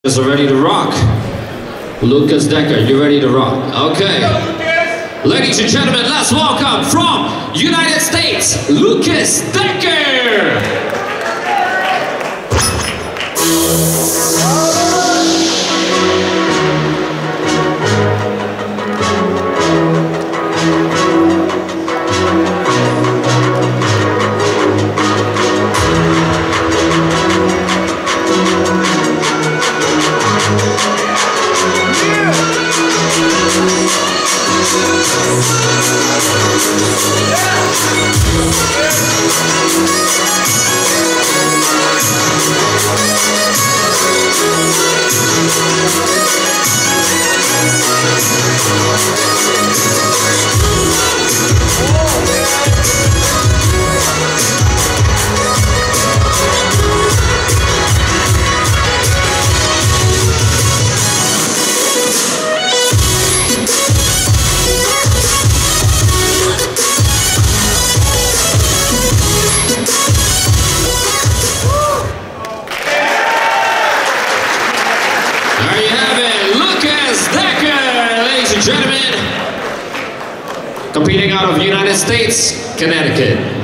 Is ready to rock. Lucas Decker, you ready to rock? Okay. Ladies and gentlemen, let's welcome from United States, Lucas Decker. Gentlemen, competing out of United States, Connecticut.